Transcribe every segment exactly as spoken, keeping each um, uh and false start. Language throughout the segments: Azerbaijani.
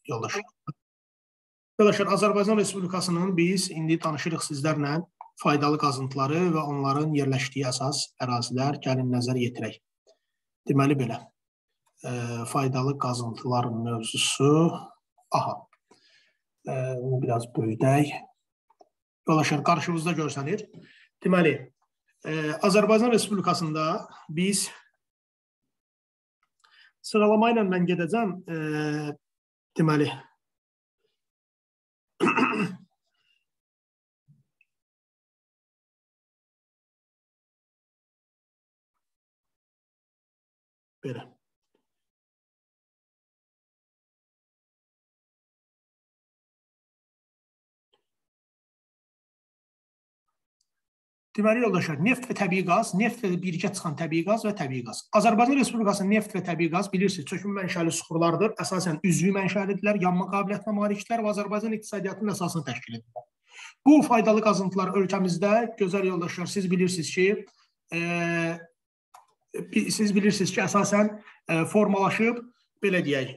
yoldaşlar. Yoldaşlar, Azərbaycan Respublikasının biz indi tanışırıq sizlərlə faydalı qazıntıları və onların yerləşdiyi əsas ərazilər gəlin nəzər yetirək. Deməli belə, e, faydalı qazıntılar mövzusu, aha, e, biraz böyüdək. Yoldaşlar, qarşımızda görsənir. Deməli, e, Azərbaycan Respublikasında biz sıralama ilə mən gedəcəm, e, deməli, belə. Deməli, yoldaşlar, neft və təbii qaz, neft və birgə çıxan təbii qaz və təbii qaz. Azərbaycan Respublikasının neft və təbii qaz, bilirsiniz, çökün mənşəli suxurlardır. Əsasən üzvü mənşəlidirlər, yanma qabiliyyətinə malikdirlər və Azərbaycan iqtisadiyyatının əsasını təşkil edirlər. Bu faydalı qazıntılar ölkəmizdə, gözəl yoldaşlar, siz bilirsiniz ki, e, siz bilirsiniz ki, əsasən e, formalaşıb, belə deyək,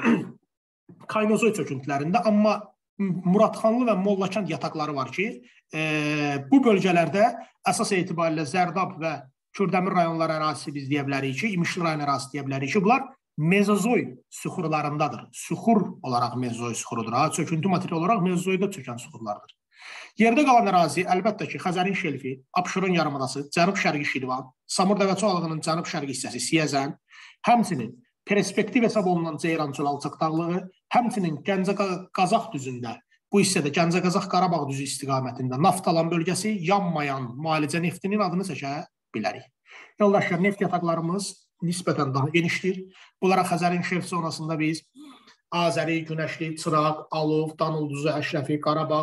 Kaynozoy çöküntülərində, amma Muradxanlı və Mollakənd yataqları var ki, e, bu bölgələrdə əsas etibarilə Zərdab və Kürdəmir rayonları ərazisi biz deyə bilərik ki, İmişli rayon ərazisi deyə bilərik ki, bunlar mezozoy suxurlarındadır. Suxur olaraq mezozoy suxurudur. Ha, çöküntü material olaraq mezozoyda çökən suxurlardır. Yerdə qalan ərazi, əlbəttə ki, Xəzərin şelfi, Abşeron yarımadası, Cənub-Şərqi Şirvan, Samur Dəvəçi Ovalığının Cənub-Şərqi hissəsi Siyəzən, həmçinin perspektiv hesab olunan Ceyrançol alçaq dağlığı, həmçinin Gəncə-Qazax düzündə, bu hissədə Gəncə-Qazax-Qarabağ düzü istiqamətində Naftalan bölgəsi yanmayan müalicə neftinin adını çəkə bilərik. Yoldaşlar, neft yataqlarımız nisbətən daha genişdir. Bunlara Xəzərin şelf zonasında biz Azəri, Günəşli, Çıraq, Alov, Danılduzu, Əşrəfi, Qarabağ,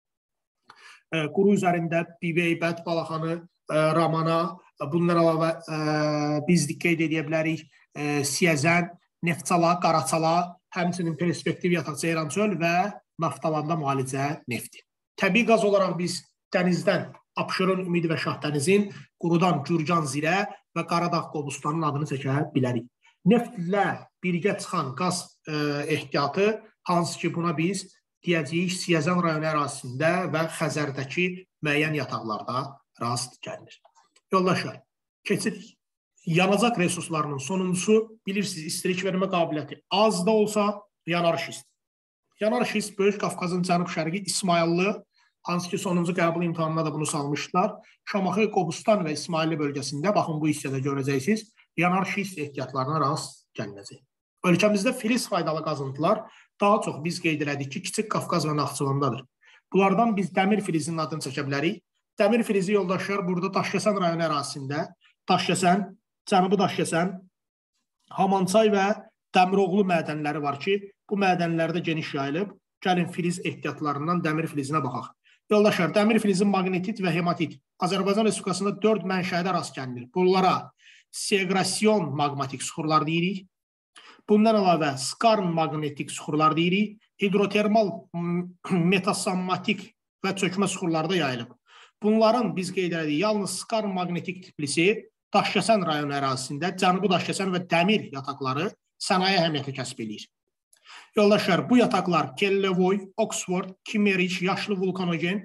e, quru üzərində Bibey, Bət, Balaxanı, e, Ramana, bundan əlavə e, biz qeyd edə bilərik e, Siyəzən, Neftçala, Qaraçala, həmçinin perspektiv yataq Ceyrançöl və Naftalanda müalicə nefti. Təbii qaz olaraq biz dənizdən Abşeron, Ümid və Şahdənizin, qurudan Gürcan, Zirə və Qaradağ Qobustanın adını çəkə bilərik. Neftlə birgə çıxan qaz e, ehtiyatı, hansı ki buna biz deyəcəyik Siyəzən rayonu ərazisində və Xəzərdəki müəyyən yataqlarda rast gəlinir. Yoldaşlar, keçirik. Yanacaq resurslarının sonuncusu, bilirsiniz, istilik vermə qabiliyyəti az da olsa yanar şist. Yanar şist Böyük Qafqazın Cənub-Şərqi İsmayıllı, hansı ki sonuncu qəbul imtahanına da bunu salmışlar. Şamaxı, Qobustan və İsmayıllı bölgəsində, baxın bu hissədə görəcəksiniz, yanar şist ehtiyatlarına rast gəlinəcək. Ölkəmizdə filiz faydalı qazıntılar daha çox biz qeyd elədik ki, Kiçik Qafqaz və Naxçıvandadır. Bunlardan biz dəmir filizinin adını çəkə bilərik. Dəmir filizi yoldaşlar burada Daşkəsən rayonu ərazisində, Daşkəsən, Cənubi Daşkəsən, Hamançay və Dəmiroğlu mədənləri var ki, bu mədənlərdə geniş yayılıb. Gəlin filiz ehtiyatlarından dəmir filizinə baxaq. Yoldaşlar, dəmir filizin maqnetit və hematit Azərbaycan Respublikasında dörd mənşədə rast gəlinir. Bunlara seqrasiyon maqmatik suxurlar deyirik. Bundan əlavə skarn maqnetik suxurlar deyirik. Hidrotermal metasammatik və çökmə suxurlarda yayılıb. Bunların biz qeyd edirik, yalnız skarn maqnetik tiplisi Daşkəsən rayonu ərazisində Cənubi Daşkəsən və Dəmir yataqları sənaye əhəmiyyəti kəsb edir. Yoldaşlar, bu yataqlar Kellevoy, Oxford, Kimmerich, yaşlı vulkanogen,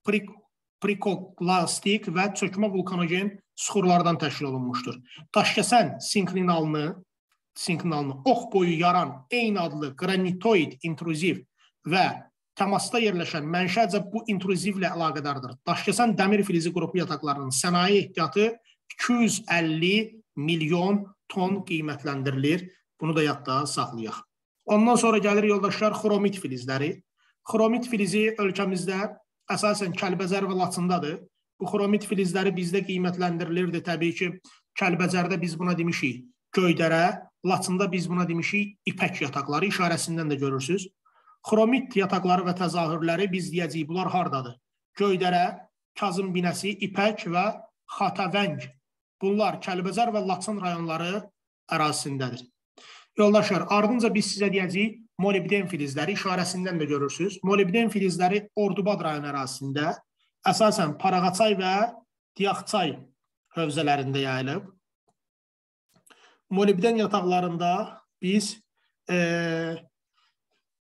prikoklastik və çökmə vulkanogen suxurlardan təşkil olunmuşdur. Daşkəsən sinklinalını, sinklinalını ox boyu yaran eyni adlı granitoid intruziv və təmasda yerləşən mənşəcə bu intruzivlə əlaqədardır. Daşkəsən dəmir filizi qrupu yataqlarının sənaye ehtiyatı iki yüz əlli milyon ton qiymətləndirilir. Bunu da yadda saxlayaq. Ondan sonra gəlir yoldaşlar xromit filizləri. Xromit filizi ölkəmizdə əsasən Kəlbəzər və Laçındadır. Bu xromit filizləri bizdə qiymətləndirilirdi. Təbii ki, Kəlbəzərdə biz buna demişik göydərə, Laçında biz buna demişik ipək yataqları, işarəsindən də görürsünüz. Xromit yataqları və təzahürləri biz deyəcəyik, bunlar hardadır? Göydərə, Kazım Binəsi, İpək və Xatavəng. Bunlar Kəlbəzər və Laçın rayonları ərazisindədir. Yoldaşlar, ardınca biz sizə deyəcəyik molibden filizləri, işarəsindən də görürsünüz. Molibden filizləri Ordubad rayon ərazisində, əsasən Parağaçay və Diyaxçay hövzələrində yayılıb. Molibden yataqlarında biz e,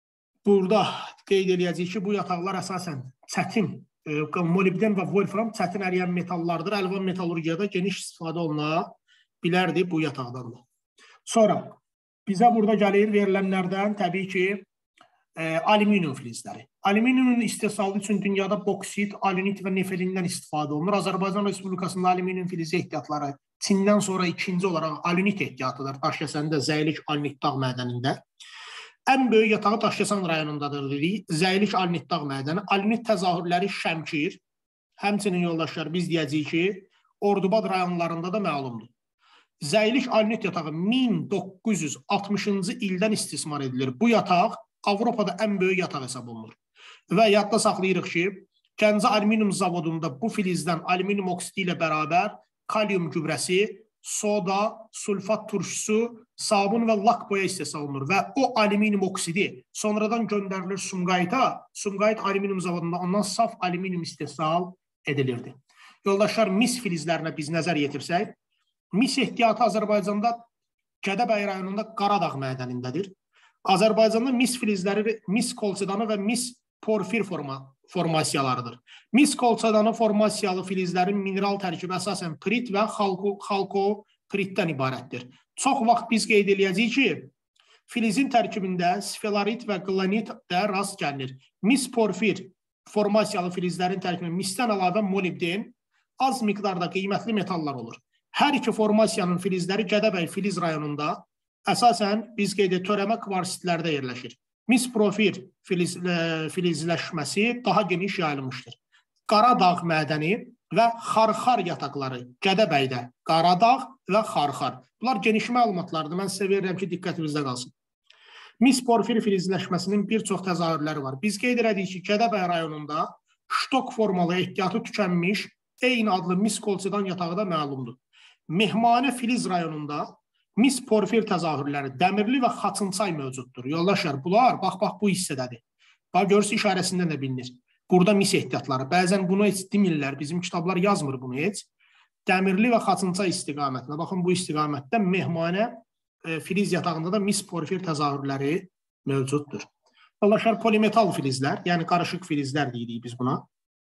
burada qeyd eləyəcəyik ki, bu yataqlar əsasən çətin, molibden və wolfram çətin əriyən metallardır. Əlvan metallurgiyada geniş istifadə oluna bilərdi bu yataqdan da. Sonra bizə burada gəlir verilənlərdən təbii ki, e, alüminium filizləri. Alüminiumun istehsalı üçün dünyada boksit, alünit və nefelindən istifadə olunur. Azərbaycan Respublikasında alüminium filizi ehtiyatları Çindən sonra ikinci olaraq alünit ehtiyatıdır. Daşkəsəndə Zəylik alünit dağ mədənində. Ən böyük yatağı Daşkəsən rayonundadır dedik. Zəylik alünit dağ mədəni. Alünit təzahürləri Şəmkir. Həmçinin yoldaşlar biz deyəcəyik ki, Ordubad rayonlarında da məlumdur. Zəylik alünit yatağı min doqquz yüz altmışıncı ildən istismar edilir. Bu yataq Avropada ən böyük yataq hesab olunur. Və yadda saxlayırıq ki, Gəncə alüminium zavodunda bu filizdən alüminium oksidi ilə bərabər kalium gübrəsi, soda, sulfat turşusu, sabun və lak boya istehsal olunur. Və o alüminium oksidi sonradan göndərilir Sumqayıta. Sumqayıt alüminium zavodunda ondan saf alüminium istehsal edilirdi. Yoldaşlar, mis filizlərinə biz nəzər yetirsək, mis ehtiyatı Azərbaycanda Gədəbəy rayonunda Qaradağ mədənindədir. Azərbaycanda mis filizləri mis kolçedanı və mis porfir forma, formasiyalarıdır. Mis kolçedanı formasiyalı filizlərin mineral tərkibi əsasən pirit və xalkopiritdən ibarətdir. Çox vaxt biz qeyd eləyəcəyik ki, filizin tərkibində sfelarit və qlanit də rast gəlinir. Mis porfir formasiyalı filizlərin tərkibində misdən əlavə molibden, az miqdarda qiymətli metallar olur. Hər iki formasiyanın filizləri Gədəbəy filiz rayonunda əsasən biz qeyd edirik törəmə kvarsitlərdə yerləşir. Mis porfir filiz, e, filizləşməsi daha geniş yayılmışdır. Qaradağ mədəni və Xarxar yataqları Gədəbəydə Qaradağ və Xarxar. Bunlar geniş məlumatlardır. Mən sizə verirəm ki, diqqətinizdə qalsın. Mis porfir filizləşməsinin bir çox təzahürləri var. Biz qeyd edirik ki, Gədəbəy rayonunda ştok formalı ehtiyatı tükənmiş eyni adlı mis kolçedan yatağı da məlumdur. Mehmanə filiz rayonunda mis porfir təzahürləri Dəmirli və Xaçınçay mövcuddur. Yoldaşlar, bunlar bax-bax bu hissədədir. Bax, görürsü işarəsindən də bilinir. Burada mis ehtiyatları. Bəzən bunu heç demirlər. Bizim kitablar yazmır bunu heç. Dəmirli və Xaçınçay istiqamətində. Baxın, bu istiqamətdə mehmanə e, filiz yatağında da mis porfir təzahürləri mövcuddur. Yoldaşlar, polimetal filizlər, yəni qarışıq filizlər deyirik biz buna.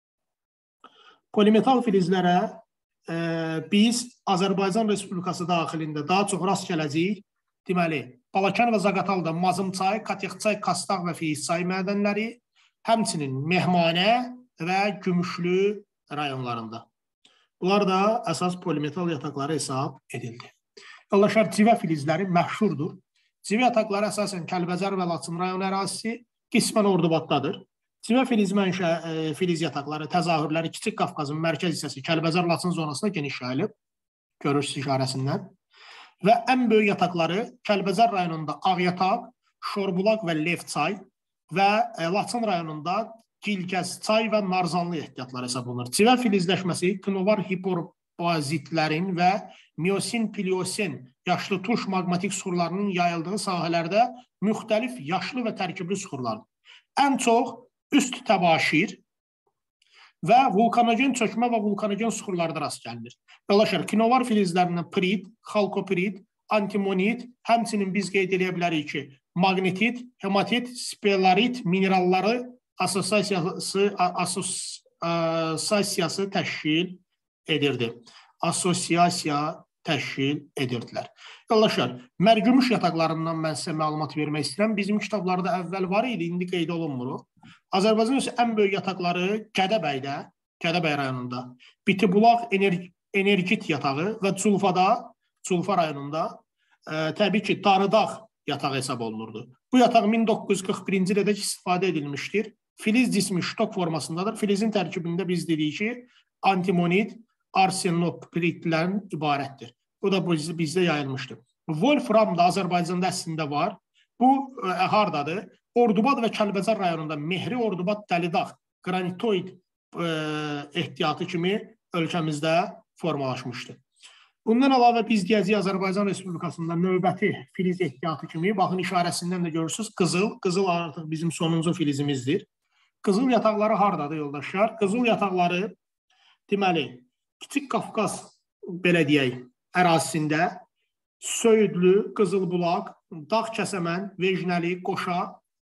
Polimetal filizlərə e, biz Azərbaycan Respublikası daxilində daha çox rast gələcəyik. Deməli, Balakən və Zaqatalda Mazımçay, Katexçay, Kastaq və Feyizçay mədənləri, həmçinin Mehmanə və Gümüşlü rayonlarında. Bunlar da əsas polimetal yataqları hesab edildi. Yoldaşlar, civə filizləri məşhurdur. Civə yataqları əsasən Kəlbəcər və Laçın rayon ərazisi, qismən Ordubaddadır. Civə filiz mənşə e, filiz yataqları, təzahürləri Kiçik Qafqazın mərkəz hissəsi Kəlbəcər-Laçın zonasında geniş yayılıb, görürsünüz işarəsindən. Və ən böyük yataqları Kəlbəcər rayonunda Ağyataq, Şorbulaq və Levçay və e, Laçın rayonunda Gilgəzçay və Narzanlı ehtiyatları hesab olunur. Civə filizləşməsi kinovar hiporbazitlərin və miosin, piliosen yaşlı tuş maqmatik suxurlarının yayıldığı sahələrdə müxtəlif yaşlı və tərkibli suxurlardır. Ən çox üst təbaşir və vulkanogen çökmə və vulkanogen suxurlarda rast gəlinir. Yoldaşlar, kinovar filizlərindən pirit, xalkopirit, antimonit, həmçinin biz qeyd edə bilərik ki, magnetit, hematit, spelarit mineralları asosiyasiyası, asosiyasiyası təşkil edirdi. Asosiyasiya təşkil edirdilər. Yoldaşlar, mərgümüş yataqlarından mən sizə məlumat vermək istəyirəm. Bizim kitablarda əvvəl var idi, indi qeyd olunmur. Azərbaycanın ən böyük yataqları Gədəbəydə, Gədəbəy rayonunda, Bitibulaq enerji, enerjit yatağı və Culfada, Culfa rayonunda e, təbii ki, Darıdağ yatağı hesab olunurdu. Bu yataq min doqquz yüz qırx birinci ildə istifadə edilmişdir. Filiz cismi ştok formasındadır. Filizin tərkibində biz dedik ki, antimonit, arsenopritlərin ibarətdir. Bu da bizdə yayılmışdır. Wolfram da Azərbaycanda əslində var. Bu e, hardadır? Ordubad və Kəlbəcər rayonunda Mehri Ordubad Dəlidağ qranitoid e, ehtiyatı kimi ölkəmizdə formalaşmışdır. Bundan əlavə biz deyəcəyik Azərbaycan Respublikasında növbəti filiz ehtiyatı kimi, baxın işarəsindən də görürsünüz, qızıl. Qızıl artıq bizim sonuncu filizimizdir. Qızıl yataqları hardadır yoldaşlar? Qızıl yataqları deməli, Kiçik Qafqaz belə deyək, ərazisində Söyüdlü, Qızılbulaq, Dağ Kəsəmən, Vejnəli, Qoşa,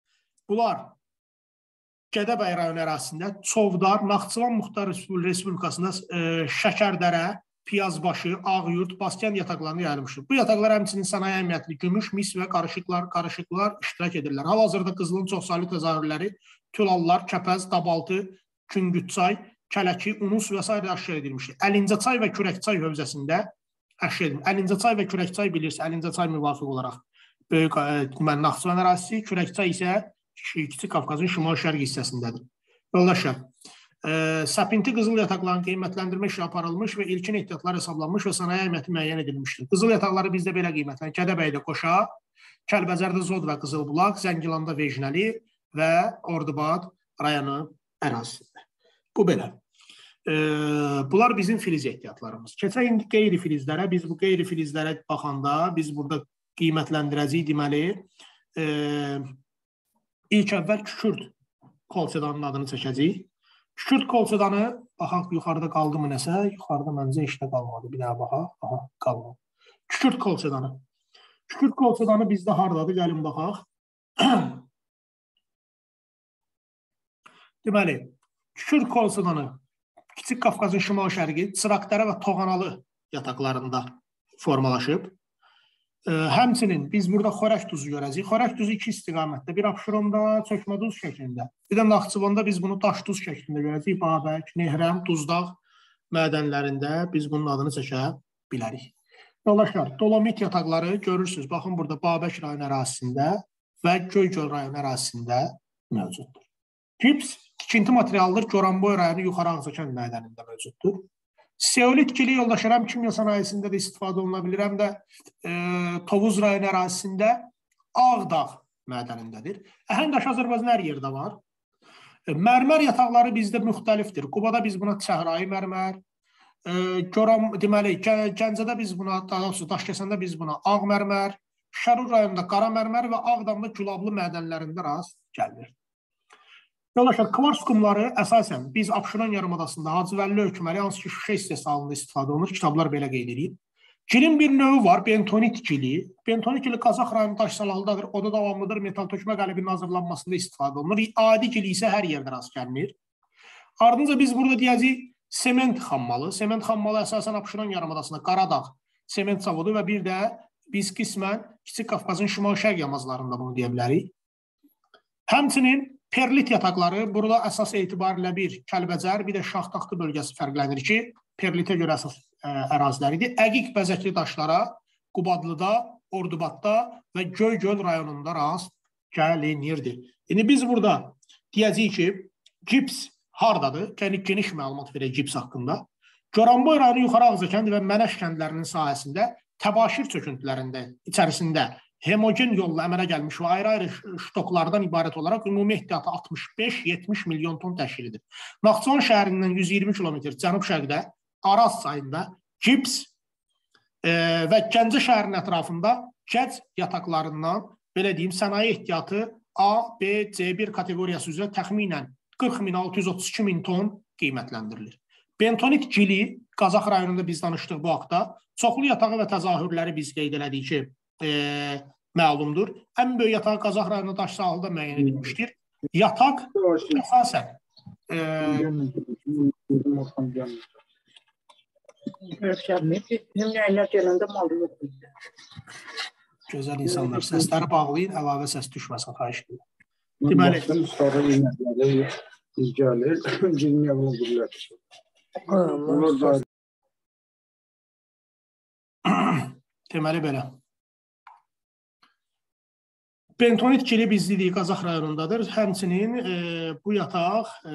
Bunlar Gədəbəy rayonu ərazisində Çovdar, Naxçıvan Muxtar Respublikasında e, Şəkərdərə, Piyazbaşı, Ağyurt, Bastian yataqlarına yayılmışdır. Bu yataqlar həmçinin sənaye əhəmiyyətli gümüş, mis və qarışıqlar, qarışıqlar iştirak edirlər. Hal-hazırda qızılın çoxsaylı təzahürləri Tülallar, Kəpəz, Dabaltı, Küngütçay, Kələki, Unus və s. aşkar edilmişdir. Əlincəçay və Kürəkçay hövzəsində aşkar edilmişdir. Əlincəçay və Kürəkçay bilirsə, Əlincəçay müvafiq olaraq böyük Naxçıvan ərazisi, Kürəkçay isə Kiçik Qafqazın şimal-şərq hissəsindədir. Yoldaşlar, e, səpinti qızıl yataqlarının qiymətləndirmə işi aparılmış və ilkin ehtiyatlar hesablanmış və sənaye əhəmiyyəti müəyyən edilmişdir. Qızıl yataqları bizdə belə qiymətlər. Gədəbəydə Qoşa, Kəlbəzərdə Zod və Qızılbulaq, Zəngilanda Vecnəli və Ordubad rayonu ərazisində. Bu belə. E, bunlar bizim filiz ehtiyatlarımız. Keçək indi qeyri-filizlərə. Biz bu qeyri-filizlərə baxanda biz burada qiymətləndirəcəyik deməli. E, İlk əvvəl Kükürd kolçedanının adını çəkəcəyik. Kükürd kolçedanı, baxaq, yuxarıda qaldı mı nəsə? Yuxarıda məncə işdə qalmadı. Bir daha baxaq. Aha, qalmadı. Kükürd kolçedanı. Kükürd kolçedanı bizdə hardadır? Gəlin baxaq. Deməli, Kükürd kolçedanı Kiçik Qafqazın şimal-şərqi, Çıraqdərə və Toğanalı yataqlarında formalaşıb. Həmçinin biz burada xörək duzu görəcəyik. Xörək duzu iki istiqamətdə. Bir Abşeronda çökmə duz şəklində. Bir də Naxçıvanda biz bunu daş duz şəklində görəcəyik. Babək, Nehrəm, Duzdağ mədənlərində biz bunun adını çəkə bilərik. Yoldaşlar, dolomit yataqları görürsünüz. Baxın, burada Babək rayon ərazisində və Göygöl rayon ərazisində mövcuddur. Gips tikinti materialıdır. Goranboy rayonu yuxarı Ağzakənd mədənində mövcuddur. Seolit kili yoldaşlar həm kimya sənayesində də istifadə oluna bilir, həm də e, Tovuz rayon ərazisində Ağdağ mədənindədir. Əhəng-daş Azərbaycan hər yerdə var. E, mərmər yataqları bizdə müxtəlifdir. Qubada biz buna çəhrayı mərmər, e, Goran, deməli, Gəncədə biz buna, daha doğrusu Daşkəsəndə biz buna ağ mərmər, Şərur rayonunda qara mərmər və Ağdamda gülablı mədənlərində rast gəlir. Yoldaşlar, kvars qumları əsasən biz Abşeron yarımadasında Hacı Vəlli hökməli, hansı ki şüşə istehsalında istifadə olunur, kitablar belə qeyd edir. Gilin bir növü var, bentonit gili. Bentonit gili Qazax rayonu Daşsalaldadır, o da davamlıdır, metal tökmə qəlibinin hazırlanmasında istifadə olunur. Adi gili isə hər yerdə rast gəlinir. Ardınca biz burada deyəcəyik sement xammalı. Sement xammalı əsasən Abşeron yarımadasında Qaradağ sement zavodu və bir də biz qismən Kiçik Qafqazın şimal-şərq yamazlarında bunu deyə bilərik. Həmçinin perlit yataqları, burada əsas etibarilə bir Kəlbəcər, bir də Şaxtaxtı bölgəsi fərqlənir ki, perlitə görə əsas ə, əraziləridir. Əqiq bəzəkli daşlara Qubadlıda, Ordubadda və Göygöl rayonunda rast gəlinirdir. İndi biz burada deyəcəyik ki, gips hardadır? Yəni geniş məlumat verək gips haqqında. Goranboy rayonu yuxarı Ağzakənd və Mənəş kəndlərinin sahəsində təbaşir çöküntülərində içərisində hemogen yolla əmələ gəlmiş və ayrı-ayrı ştoklardan ibarət olaraq ümumi ehtiyatı altmış beş yetmiş milyon ton təşkil edir. Naxçıvan şəhərindən yüz iyirmi kilometr cənub-şərqdə Araz çayında gips e, və Gəncə şəhərinin ətrafında gəc yataqlarından, belə deyim, sənaye ehtiyatı A, B, C bir kateqoriyası üzrə təxminən qırx min altı yüz otuz iki min ton qiymətləndirilir. Bentonit gili Qazax rayonunda biz danışdıq bu haqda. Çoxlu yatağı və təzahürləri biz qeyd elədik ki, e, məlumdur. Ən böyük yatağı Qazax rayonunda Daşsahalda müəyyən edilmişdir. Yataq əsasən e, gözəl insanlar, səsləri bağlayın, əlavə səs düşməsin, xahiş edirəm. Deməli, deməli belə. Bentonit gili biz dedik Qazax rayonundadır. Həmçinin e, bu yataq e,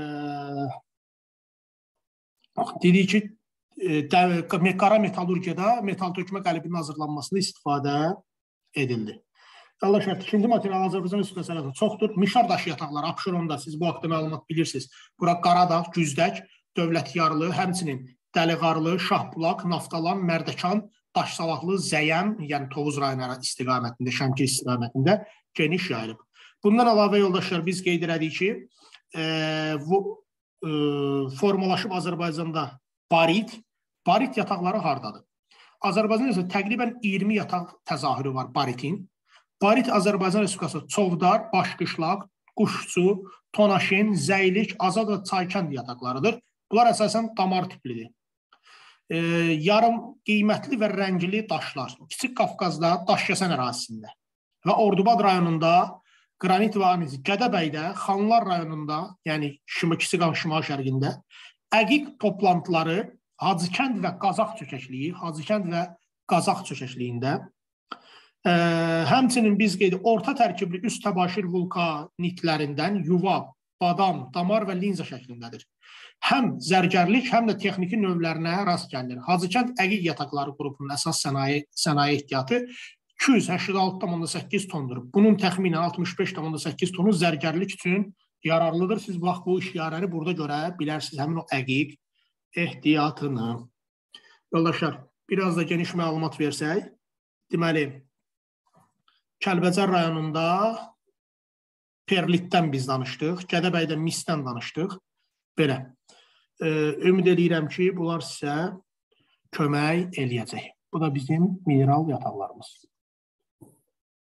dedik ki, e, qara metalurgiyada metal tökmə qəlibinin hazırlanmasında istifadə edildi. Allah şəhət, ikinci material Azərbaycan Respublikasında çoxdur. Mişar daşı yataqları Abşeronda, siz bu haqda məlumat bilirsiniz. Bura Qaradağ, Güzdək, Dövlətyarlı, həmçinin Dəliqarlı, Şahbulaq, Naftalan, Mərdəkan, Daşsalaqlı, Zəyəm, yəni Tovuz rayonu istiqamətində, Şəmkir istiqamətində geniş yayılıb. Bundan əlavə yoldaşlar biz qeyd elədik ki, e, bu, e, formalaşıb Azərbaycanda barit, barit yataqları hardadır? Azərbaycanda təqribən iyirmi yataq təzahürü var baritin. Barit Azərbaycan Respublikası Çovdar, Başqışlaq, Quşçu, Tonaşin, Zəylik, Azad və Çaykənd yataqlarıdır. Bunlar əsasən damar tiplidir. E, yarım qiymətli və rəngli daşlar. Kiçik Qafqazda Daşkəsən ərazisində və Ordubad rayonunda qranit və anizit, Gədəbəydə, Xanlar rayonunda, yəni Kiçik Şimal şərqində əqiq toplantıları Hacıkənd və Qazax çökəkliyi, Hacıkənd və Qazax çökəkliyində. Ə, həmçinin biz qeyd orta tərkibli üst təbaşir vulkanitlərindən yuva, badam, damar və linza şəklindədir. Həm zərgərlik, həm də texniki növlərinə rast gəlinir. Hacıkənd əqiq yataqları qrupunun əsas sənaye, sənaye ehtiyatı iki yüz səksən altı nöqtə səkkiz tondur. Bunun təxminən altmış beş nöqtə səkkiz tonu zərgərlik üçün yararlıdır. Siz bax, bu işarəni burada görə bilərsiniz, həmin o əqiq ehtiyatını. Yoldaşlar, biraz da geniş məlumat versək, deməli, Kəlbəcər rayonunda perlitdən biz danışdıq, Gədəbəydə misdən danışdıq. Belə, e, ümid edirəm ki, bunlar sizə kömək eləyəcək. Bu da bizim mineral yataqlarımız.